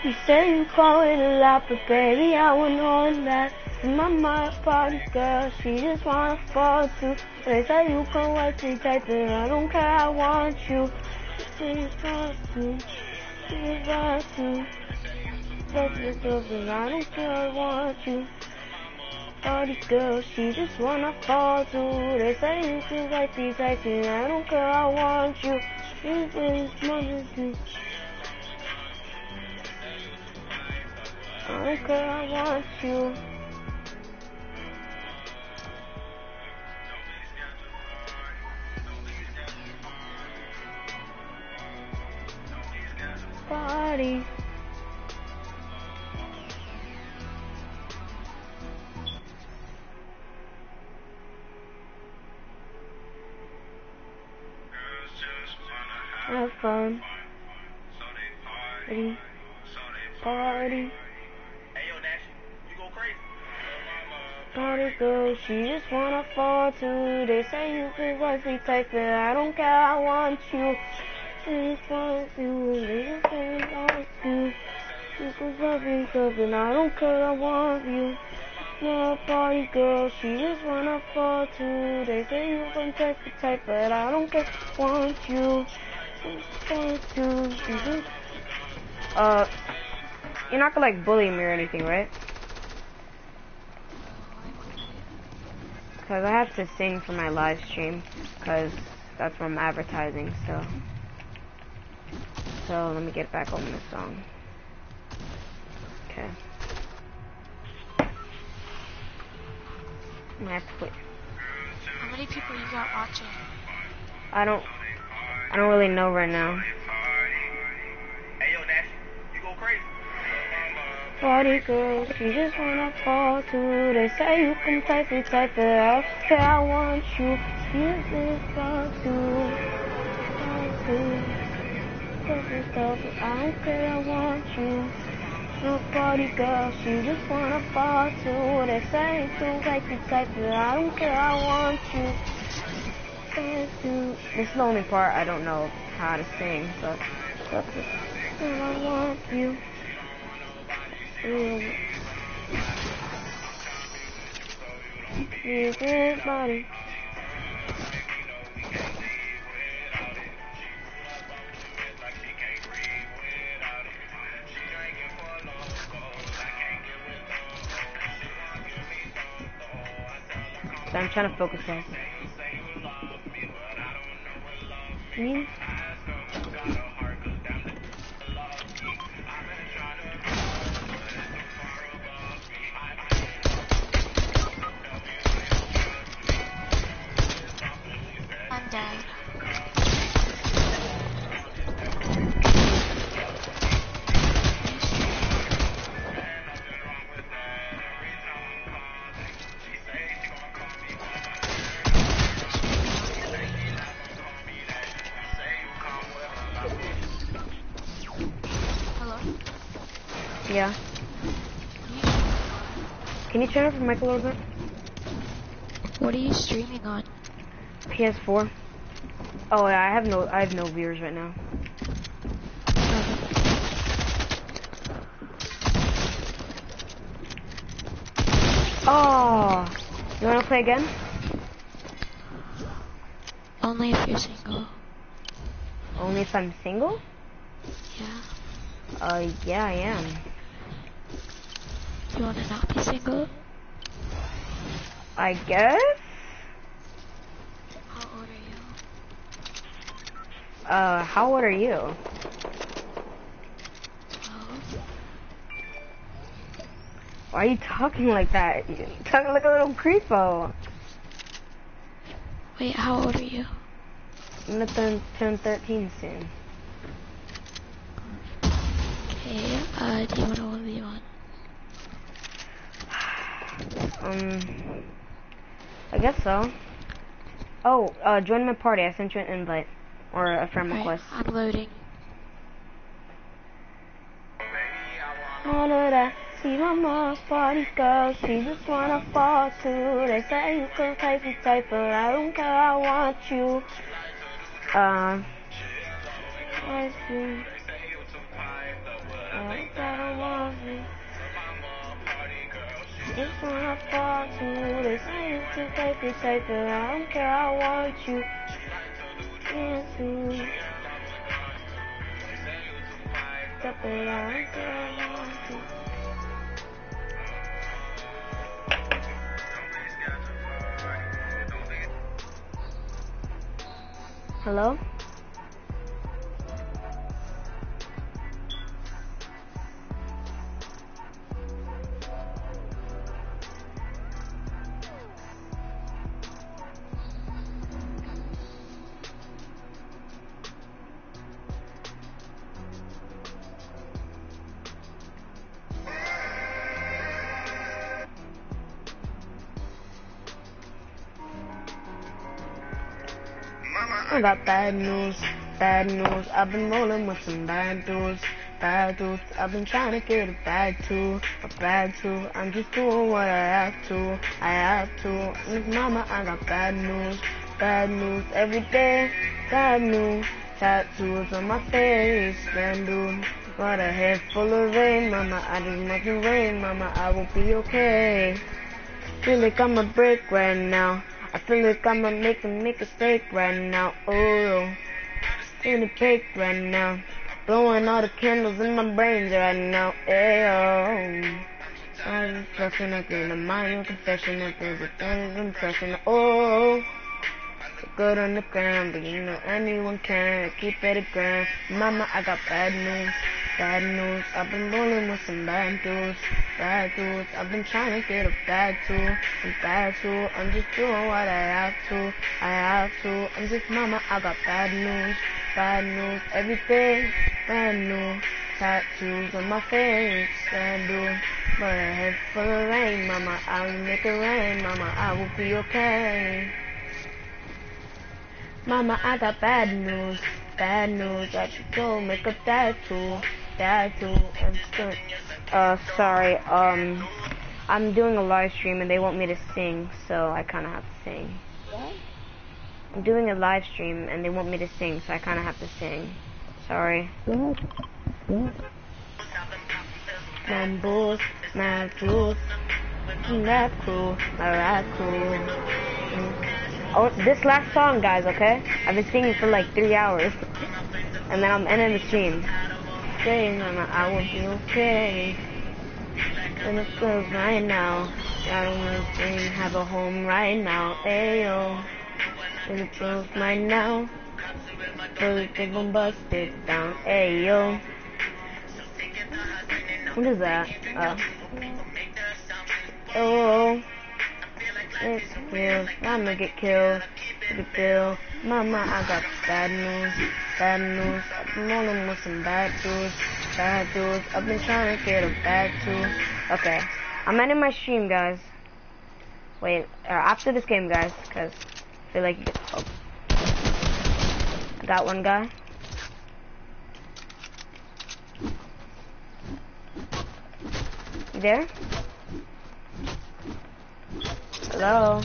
You say you call it a lot, but baby, I want all of that. In my mind, party girl, she just wanna fall too. They say you can wait to take it, I don't care, I want you. She just wants to, she just wants to. Fuck yourself, and I don't care, I want you. Party girl, she just wanna fall too. They say you can wait to take it, I don't care, I want you. She just wanna do. I don't care, I want you. Party. Have fun. Party. Party. Party girl, she just wanna fall too. They say you can watch me type it, I don't care, I want you. She just wants you, they just say I want you. You can love me and I don't care, I want you. Yeah, party girl, she just wanna fall too. They say you can type, but I don't care, I want you. Want you. You're not gonna like bully me or anything, right? Cause I have to sing for my live stream, cause that's what I'm advertising. So let me get back on this song. Okay. I have to quit. How many people you got watching? I don't really know right now. Party girl, she just wanna fall too. They say you can type it, I don't care, I want you. You just want to. I don't care, I want you. No party girl, she just wanna fall too. They say you can type it, I don't care, I want you. This is the only part I don't know how to sing, but I want you. Here's his body. So I'm trying to focus guys. Me? I'm dead. Hello? Yeah. Can you turn up the mic a little bit? What are you streaming on? PS4. Oh yeah, I have no viewers right now. Oh, you wanna play again? Only if you're single. Only if I'm single? Yeah. Yeah, I am. You wanna not be single? I guess? How old are you? How old are you? 12. Why are you talking like that? You're talking like a little creepo. Wait, how old are you? I'm gonna turn 13 soon. Okay, do you wanna 1v1? I guess so. Oh, join my party. I sent you an invite. Or a friend request. I'm loading. All of that. See my mom's party girl. She just wanna fall too. They say you can type, but I don't care, I want you. I see. I Just wanna fall to. They say you too safe, you're safer. I don't care, I want you. Into. Stop it, I don't care, I want you. Hello? I got bad news, bad news. I've been rolling with some bad dudes, bad dudes. I've been trying to get a bag too, a bag too. I'm just doing what I have to, I have to. Miss Mama, I got bad news every day, bad news. Tattoos on my face, brand new. Got a head full of rain, Mama. I just want the rain, Mama. I will be okay. Feel like I'm a break right now. I feel like I'ma make a mistake right now. Oh, in the cake right now. Blowing all the candles in my brains right now. Ayo. I'm pressing up in the mind, confession of everything I'm pressing. Oh, so good on the ground, but you know anyone can keep it a grand. Mama, I got bad news. Bad news, I've been rolling with some bad dudes, bad dudes. I've been trying to get a bag too, I'm bad too. I'm just doing what I have to, I have to. I'm just Mama, I got bad news, everything brand new. Tattoos on my face, brand new. But a head full of rain, Mama, I will make it rain, Mama, I will be okay. Mama, I got bad news, I should go make a tattoo. Sorry, I'm doing a live stream and they want me to sing, so I kinda have to sing. What? I'm doing a live stream and they want me to sing, so I kinda have to sing. Sorry. What? Mambos, mad rules, that cool, alright cool. Oh, this last song, guys, okay? I've been singing for like 3 hours, and then I'm ending the stream. Okay, Mama, I will be okay. And it feels right now. I don't want to have a home right now. Ayo. And it feels right now. Fully think I'm busted down. Ayo. What is that? Oh. It feels I'ma get killed. The bill. Mama, I got bad news. I've been rolling with some bad dudes. I've been trying to get a bag too. Okay, I'm ending my stream, guys. Wait, after this game, guys, because I feel like I got one guy. You there? Hello?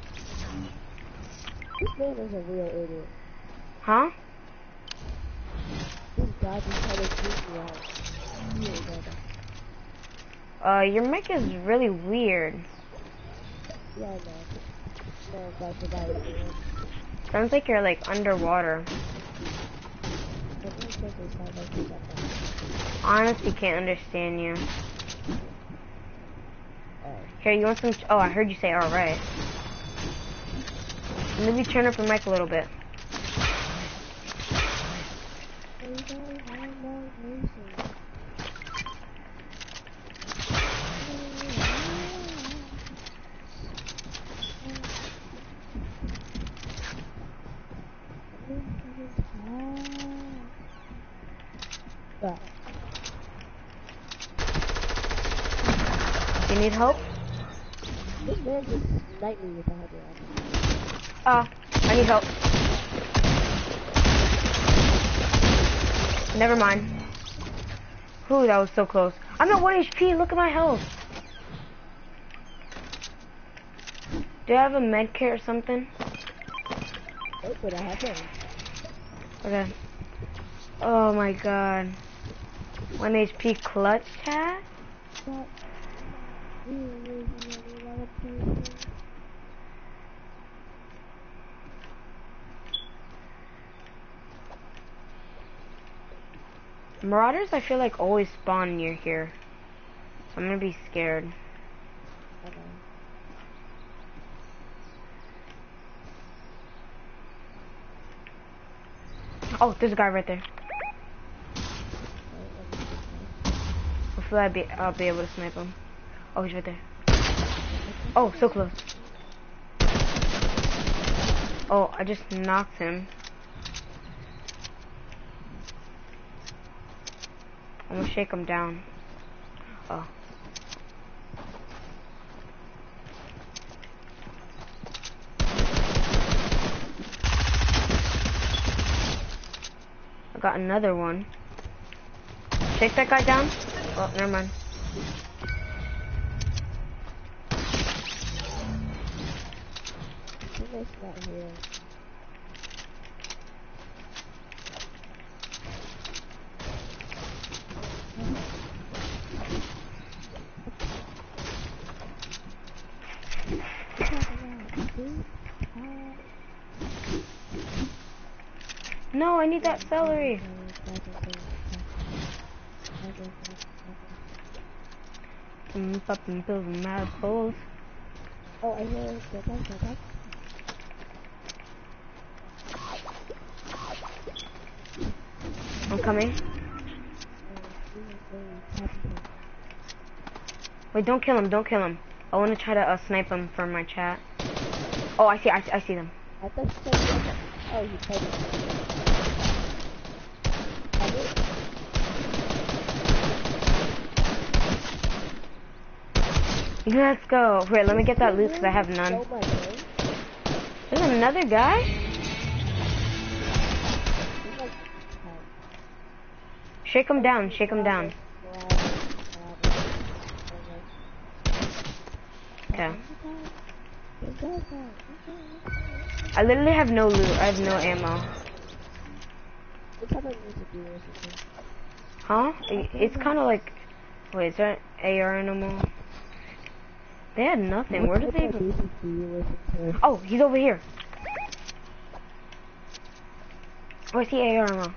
This man is a real idiot. Huh? This guy just tried to keep me out. Your mic is really weird. Yeah, I know. No, that's the guy is doing. Sounds like you're like underwater. Honestly, can't understand you. Here, you want some? Oh, I heard you say alright. Maybe turn up your mic a little bit. You need help? This man just sniped me with a headlock. I need help. Never mind. Whew, that was so close. I'm at 1 HP, look at my health. Do I have a med kit or something? Wait, but I have him. Okay. Oh my god. 1 HP clutch chat? Marauders, I feel like always spawn near here. So I'm gonna be scared. Okay. Oh, there's a guy right there. Hopefully I'll be able to snipe him. Oh, he's right there. Oh, so close. Oh, I just knocked him. I'm gonna shake him down. Oh. I got another one. Shake that guy down. Oh, never mind. It's not here. No, I need that celery. Popping pills and mad balls. Oh, I hear the attack. I'm coming. Wait, don't kill him, don't kill him. I want to try to snipe him from my chat. Oh, I see them. I thought you said, oh, you played it. Let's go. Wait, let me get that loot because I have none. There's another guy? Shake him down, shake him down. Okay. I literally have no loot. I have no ammo. Huh? It's kind of like... Wait, is that AR animal? They had nothing. Where did they even... Oh, he's over here. Oh, I see AR ammo.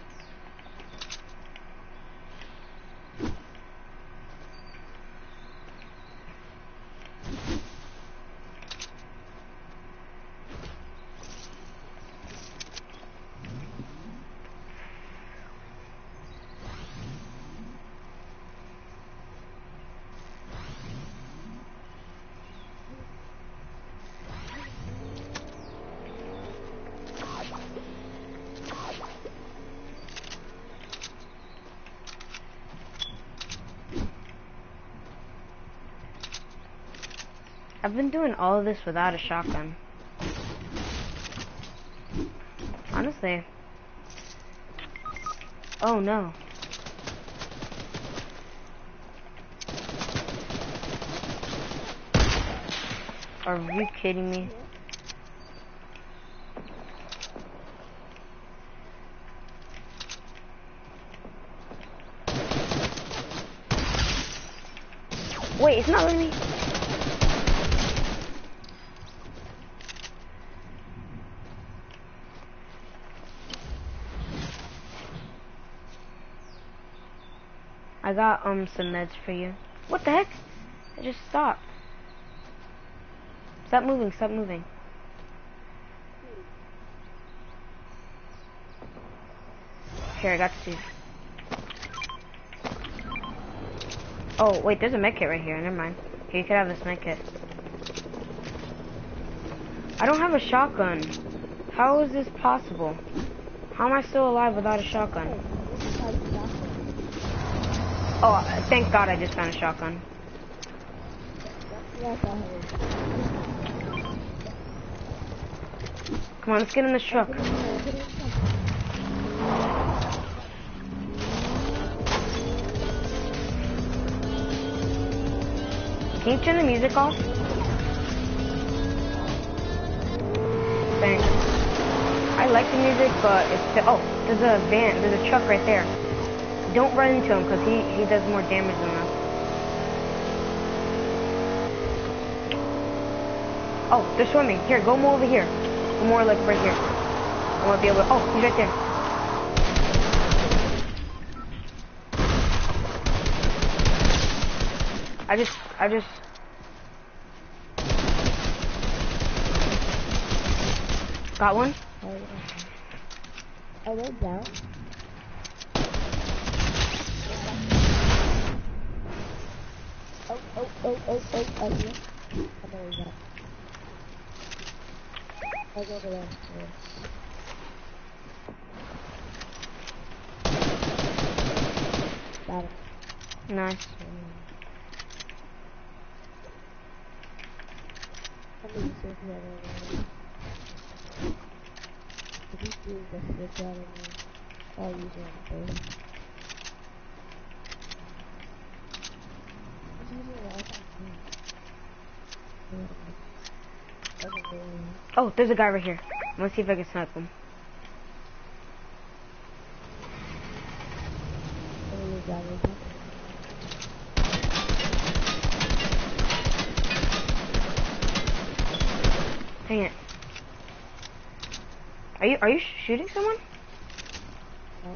I've been doing all of this without a shotgun. Honestly. Oh no. Are you kidding me? Wait, it's not letting me. I got some meds for you. What the heck? I just stopped. Stop moving, stop moving. Here, I got two. Oh, wait, there's a med kit right here. Never mind. Here, you could have this med kit. I don't have a shotgun. How is this possible? How am I still alive without a shotgun? Oh, thank God I just found a shotgun. Come on, let's get in this truck. Can you turn the music off? Thanks. I like the music, but it's... Oh, there's a van, there's a truck right there. Don't run into him, because he does more damage than us. Oh, they're swimming. Here, go more over here. Go more like right here. I want to be able to, oh, he's right there. I just. Got one? I went down. Oh, I see him. I know he's up. I'll go over there. Got him. Nice. Let me see if he had anything. If he sees the switch out of me, I'll use it on the base. He's using it all the time. Oh, there's a guy right here. Let's see if I can snipe him. Dang it. Are you shooting someone? No.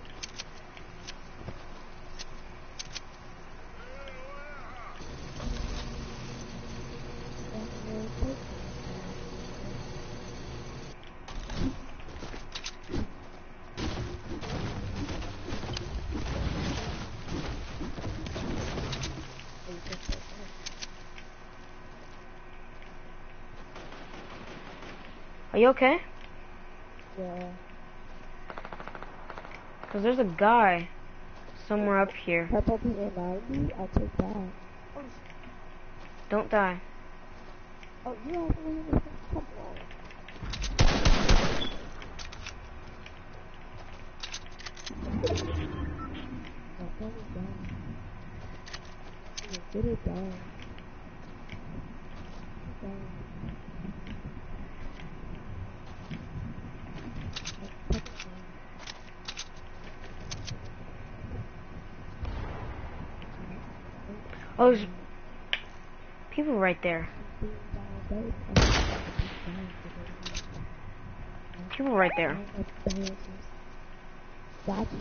Are you okay? Yeah. Cause there's a guy somewhere up here. Purple P90, I'll take that. Oh, Don't die. oh, you have to leave this. Come on. No, get it down. Get it down. Oh, there's people right there. People right there. Gotcha.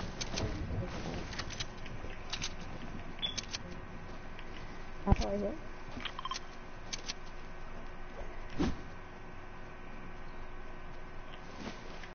Half right here.